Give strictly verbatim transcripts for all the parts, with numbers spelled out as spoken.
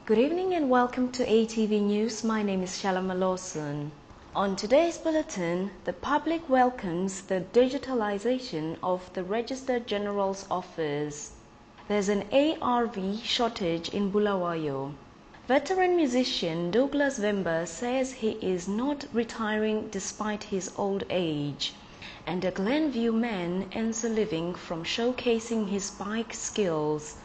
Good evening and welcome to A T V News. My name is Shalama Lawson. On today's bulletin, the public welcomes the digitalisation of the Registrar-General's office. There's an A R V shortage in Bulawayo. Veteran musician Doulgas Vambe says he is not retiring despite his old age. And a Glen View man earns a living from showcasing his bike skills.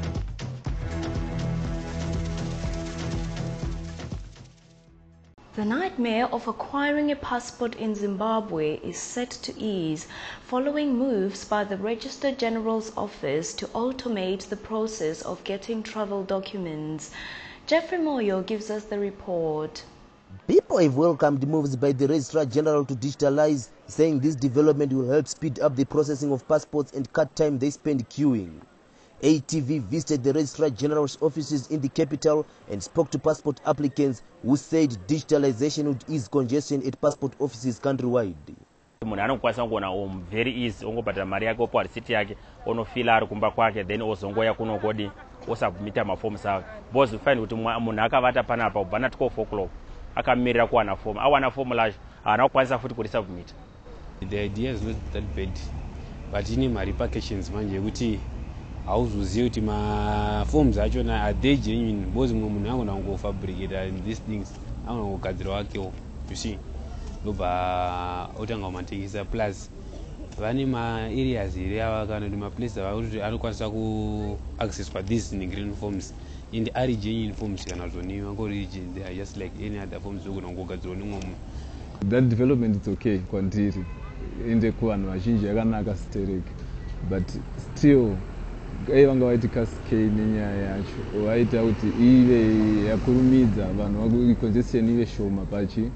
The nightmare of acquiring a passport in Zimbabwe is set to ease following moves by the Registrar-General's office to automate the process of getting travel documents. Jeffrey Moyo gives us the report. People have welcomed moves by the Registrar-General to digitalize, saying this development will help speed up the processing of passports and cut time they spend queuing. A T V visited the Registrar-General's offices in the capital and spoke to passport applicants who said digitalization would ease congestion at passport offices countrywide. Munhu anokwanisa kuona um very easy ongobhadhara mari yake opa receipt yake onofila ari kumba kwake then ozongoya kunokodi osubmita maforms ake because find kuti munhu akavata panapa kubva na twelve o'clock akamirira kuwana form awana form lacho haana kukwanisa futi kurisubmita. The idea is not that bad but ine ma-repercussions manje yekuti hauzozivi kuti maforms achona are they genuine because mumwe munhu angona kungofabricata in these things angona kungogadzira wakewo you see ndobva otanga kumatengesa plus vane maareas here ava kana kuti maplaces avakuti anokwanisa kuaccesswa these green forms and ari genuine forms kana zvoniwa ngorigin they are just like any other forms okuna kungogadzirwa nemwe munhu. That development is okay kwandiri ende kuvanhu vazhinji yakanaka stereke but still vanga vaiti cascade nenyaya yacho vaita kuti ive yakurumidza vanhu congestion ive shoma pachi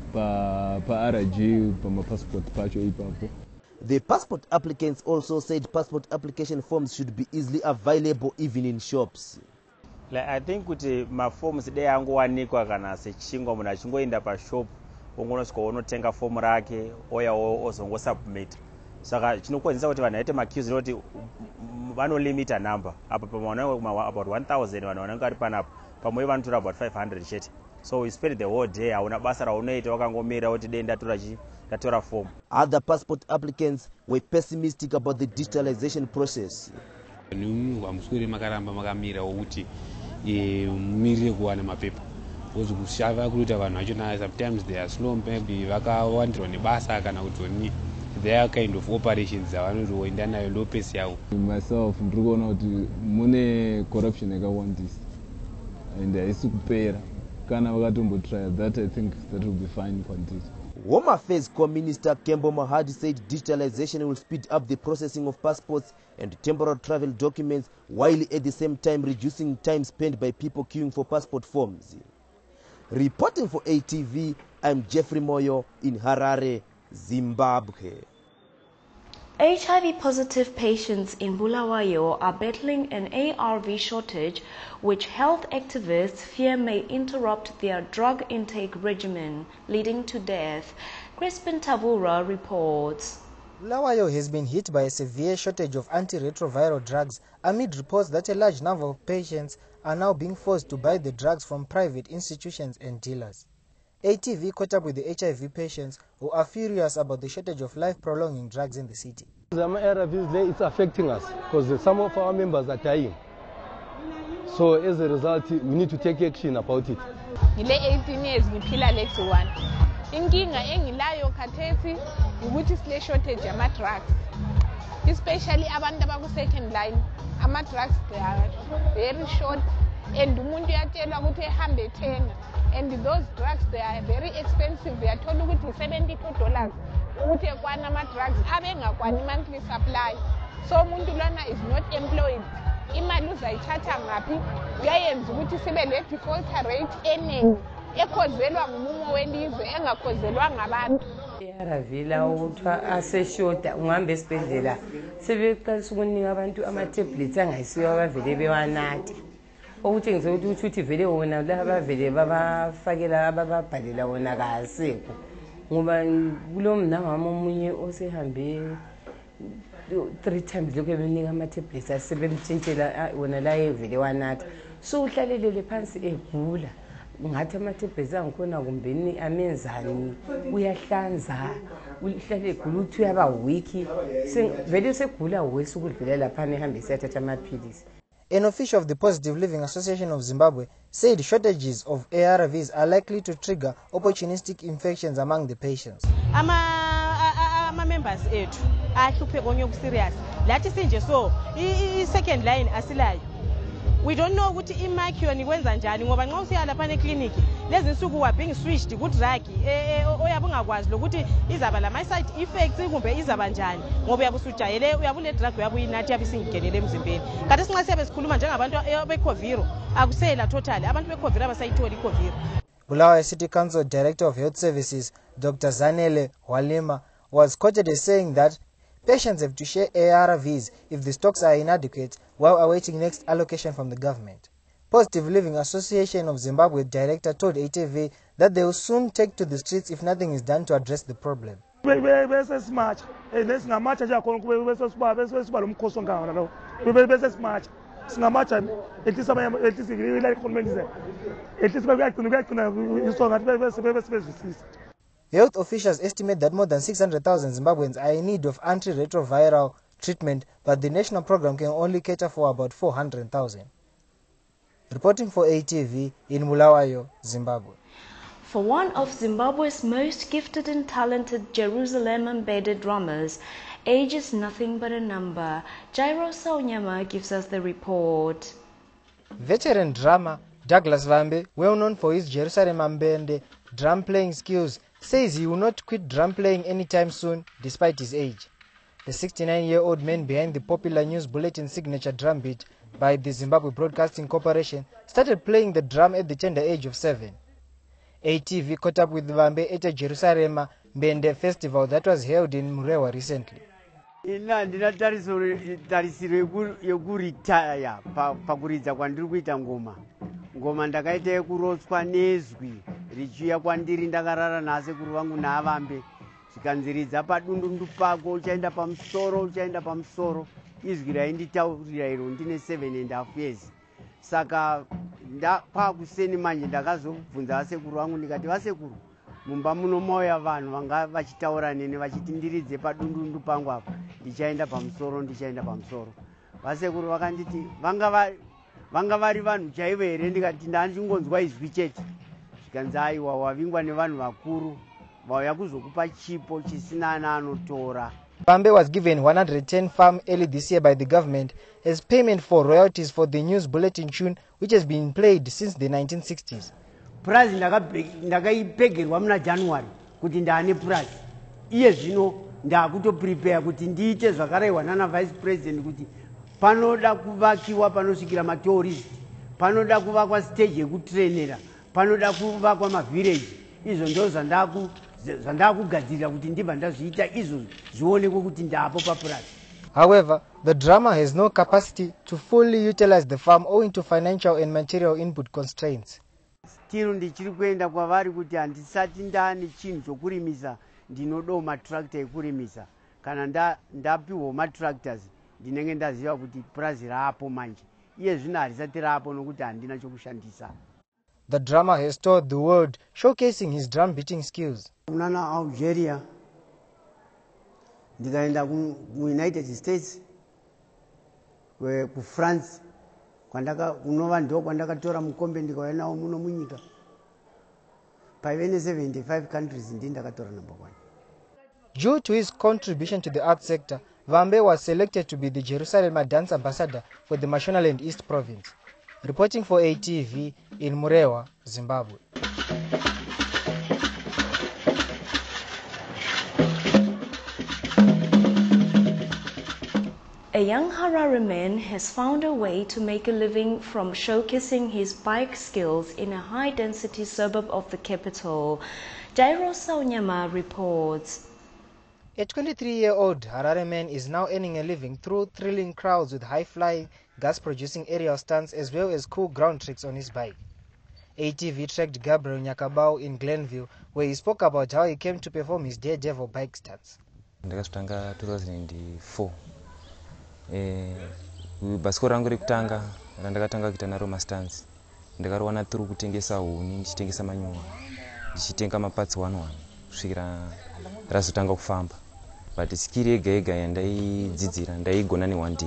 pa-R G pamapassport pacho ipapo. The passport applicants also said passport application forms should be easily available even in shops. Like, I think kuti maforms dei angowanikwa kana sechingwa munhu achingoenda pashop ongonosvika onotenga fomu rake oya ozongosubmit. Saka chinokonzeresa kuti vanhu vaite maqueues nekuti vanolimita number apa pamwana about one thousand vanhu vanenge vari panapo pamwe vanotora about five hundred chete. So you spend the whole day hauna basa raunoita wakangomira kuti dei ndatora chi ndatora form. Other passport applicants were pessimistic about the digitalization process. Vamuswere makaramba makamira wokuti mumirire kuwana mapepa because kushava kuita vanhu vachona sometimes they are slow maybe vakawandirwa nebasa kana kuti oni their kind of operations dzavanotoenda nayo ndo pace yavo. Myself ndiri kuona kuti mune corruption yakawandisa and haisi kupera kana vakatombotry that I think that will be fine kwandiri. Home Affairs Co-Minister Kembo Mahadi said digitalization will speed up the processing of passports and temporary travel documents while at the same time reducing time spent by people queuing for passport forms. Reporting for A T V, I'm Jeffrey Moyo in Harare, Zimbabwe. H I V-positive patients in Bulawayo are battling an A R V shortage, which health activists fear may interrupt their drug intake regimen, leading to death. Crispin Tavura reports. Bulawayo has been hit by a severe shortage of antiretroviral drugs amid reports that a large number of patients are now being forced to buy the drugs from private institutions and dealers. A T V caught up with the H I V patients who are furious about the shortage of life-prolonging drugs in the city. The A R Vs, it's affecting us because some of our members are dying. So as a result, we need to take action about it. Ngile eighteen years ngiphila lethi one. Inkinga engilayo khathesi ukuthi sile shortage yama drugs. Especially abantu abaku second line, ama drugs they are very short and umuntu uyatshelwa ukuthi ehambe ethenga. And those drugs, they are very expensive. They are told ukuthi seventy-two dollars. Ukuthi ekwana ama drugs abengakwani monthly supply. So umuntu lona is not employed. Imali uzayithatha ngaphi? Uyayenza ukuthi sibe le default rate eningi ekhozelwa ngumumo welizwe engakhozelwa ngabantu. Yaravila ukuthi aseshoda ungahambe esibhedlela sebeqalisa ukunika abantu ama tablets angayisiyo abavele bewanathe. Okutshengisa ukuthi uthi vele wona laba vele babafakela abababhalela wona kasekho ngoba kulo mnangama omunye osehambe three times lokho benika ama tablets asebemtshintshela wona la evele wanatha so uhlalelele phansi egula ngathi ama-tablets angikhona kumbeni amenzani uyahlanza uhlale egula uthi uyaba wiki vele segula wesi ukudlula laphana ehambe siyathatha amaphilisi. An official of the Positive Living Association of Zimbabwe said shortages of A R Vs are likely to trigger opportunistic infections among the patients. Ama members ethu ahluphe konke serious lathi sinje so I second line asilayo. We don't know ukuthi imark yona ikwenza njani ngoba nxa usiya lapha eclinic lezi insuku wa being switched ku drug oyabe ungakwazi lokuthi izaba lama side effects kumbe izaba njani ngoba uyabusujayele uyabule drug uyabuyinathi yabisingenele emzimbeni. Kanti sinxa siyabe sikhuluma njengabantu beCovid akusela totally abantu beCovid abasayithola iCovid. Bulawayo City Council Director of Health Services Doctor Zanele Walima was quoted as saying that patients have to share A R Vs if the stocks are inadequate while awaiting next allocation from the government. Positive Living Association of Zimbabwe director told A T V that they will soon take to the streets if nothing is done to address the problem. Health officials estimate that more than six hundred thousand Zimbabweans are in need of antiretroviral treatment, but the national program can only cater for about four hundred thousand. Reporting for A T V in Bulawayo, Zimbabwe. For one of Zimbabwe's most gifted and talented Jerusalem-embedded drummers, age is nothing but a number. Jairo Saunyama gives us the report. Veteran drummer Doulgas Vambe, well known for his Jerusalem-embedded drum playing skills, says he will not quit drum playing anytime soon despite his age. The sixty-nine-year-old man behind the popular News Bulletin signature drum beat by the Zimbabwe Broadcasting Corporation started playing the drum at the tender age of seven. A T V caught up with Vambe at a Jerusalem Mbende festival that was held in Murewa recently. Ina ndinatarisiro yekuritaya pakuridza kwandiri kuita ngoma. Ngoma ndakaita yekurotswa nezwi richiuya kwandiri ndakarara nasekuru vangu naVambe. Zvikanziridza padundundu pako uchaenda pamusoro uchaenda pamusoro. Izwi rainditaurira iro ndine seven and a half years. Saka kwakuseni manje ndakazobvunza vasekuru vangu ndikati vasekuru mumba muno mauya vanhu vanga vachitaura neni vachiti ndiridze padundundu pangu apa ndichaenda pamusoro ndichaenda pamusoro. Vasekuru vakanditi vanga vari vanhu chaivo here ndikati ndandingonzwa izwi chete. Zvikanzi aiwa wavingwa nevanhu vakuru vauya kuzokupa chipo chisina ana anotora. Vambe was given one hundred ten farm early this year by the government as payment for royalties for the News Bulletin tune which has been played since the nineteen sixties. Prize ndakaipegerwa muna January kuti ndane prize. Iye zvino ndakutoprepare kuti ndiite zvakarehwa nana vice president kuti panoda kuvakiwa panosvikira matourist, panoda kuvakwa stage yekutrainera, panoda kuvakwa mavillage. Izvo ndo zvandaku zvandakugadzirira kuti ndibva ndazviita izvo zvionekwe kuti ndapo papurazi. However, the drummer has no capacity to fully utilize the farm owing to financial and material input constraints. Still ndichiri kuenda kwavari kuti handisati ndane chinhu chokurimisa ndinodawo matractor ekurimisa. Kana ndapiwa matractors ndinenge ndaziva kuti purazi rapo manje. Iye zvino harisati rapo nokuti handina chokushandisa. The drummer has toured the world, showcasing his drum beating skills. Nana Algeria, ndikaenda ku United States, ku France, kwandaka unova ndo kwandakatora mukombe ndikauya nawo muno munyika. Pavene seventy-five countries ndi ndakatora number one. Due to his contribution to the art sector, Vambe was selected to be the Jerusalem Dance Ambassador for the Mashonaland East Province. Reporting for A T V in Murewa, Zimbabwe. A young Harare man has found a way to make a living from showcasing his bike skills in a high-density suburb of the capital. Jairo Saunyama reports. A twenty-three-year-old Harare man is now earning a living through thrilling crowds with high-flying, gas-producing aerial stunts as well as cool ground tricks on his bike. A T V tracked Gabriel Nyakabau in Glen View, where he spoke about how he came to perform his daredevil bike stunts. Ndakazvitanga two thousand four. Eh, Bhasikoro rangu rekutanga randakatanga kuita naro mastance ndakarowana through kutengesa huni, ndichitengesa manyowa, ndichitenga mapatsi one one kusvikira razotanga kufamba. But skill yega yega yandaidzidzira ndaigona ne one day.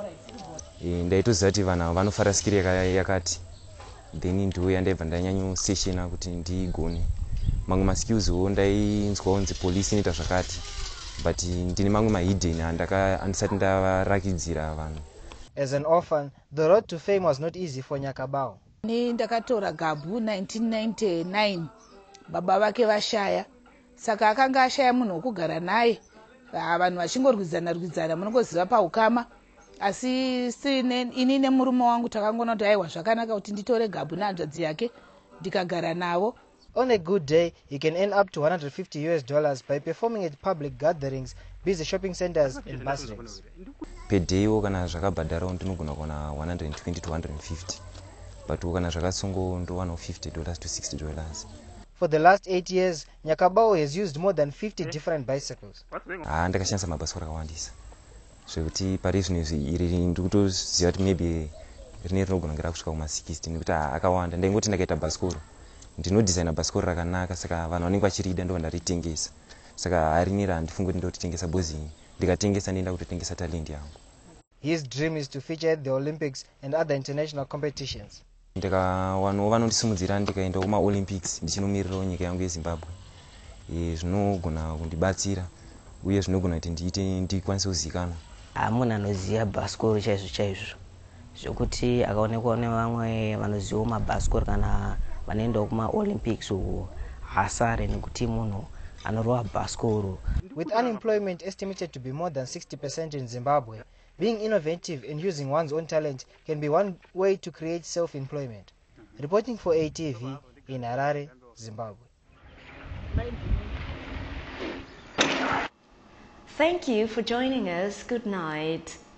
E, ndaitoziva kuti vanhu vanofara skill yakati, then ndiyo yandaibva ndanyanyo seshena kuti ndiigone. Mamwe maskillswo ndainzwa kunzi police inoita zvakati, but ndine mamwe mahidden andisati ndavarakidzira vanhu. As an orphan, the road to fame was not easy for Nyakabao. Ni ndakatora Gabu nineteen ninety-nine, baba vake vashaya, saka akanga ashaya munhu wokugara naye. Vanhu vachingorwidzana rwidzana munongoziva paukama, asi sine ini nemurume wangu takangona kuti aiwa zvakanaka kuti nditore Gabu nehanzvadzi yake ndikagara navo. On a good day, he can earn up to one hundred fifty US dollars by performing at public gatherings, busy shopping centers and bus lanes. Per day kana zvakabhadharawo ndinogona kuona one hundred twenty to one hundred fifty, but kana zvakatsungo ndo one hundred fifty dollars to sixty dollars. For the last eight years, Nyakabao has used more than fifty different bicycles. Ah, ndakashandisa mabhasikoro akawandisa. Zvekuti pari zvino iri ndikutoziva kuti maybe rine rinogona kunge rakusvika kuma sixty nekuti akawanda. Ndaingoti ndakaita bhasikoro ndinodesigna bhasikoro rakanaka, saka vanhu vanenge vachirida ndo ndaritengesa. Saka harinira handifungi kuti ndotitengesa bozi ndikatengesa ndienda kutotengesa talent yangu. His dream is to feature at the Olympics and other international competitions. Ndikawanwo vanondisimudzira ndikaenda kuma Olympics ndichinomiririrawo nyika yangu yeZimbabwe. E, zvinogona kundibatsira uye zvinogona kuti ndiite ndikwanise kuzivikanwa. Munhu anoziva bhasikoro chaizvo chaizvo zvokuti akaonekwa nevamwe vanoziva mabhasikoro kana vanoendawo kuma Olympics uko hasare nekuti munhu anorova bhasikoro. With unemployment estimated to be more than sixty percent in Zimbabwe, being innovative and using one's own talent can be one way to create self-employment. Reporting for A T V in Harare, Zimbabwe. Thank you for joining us. Good night.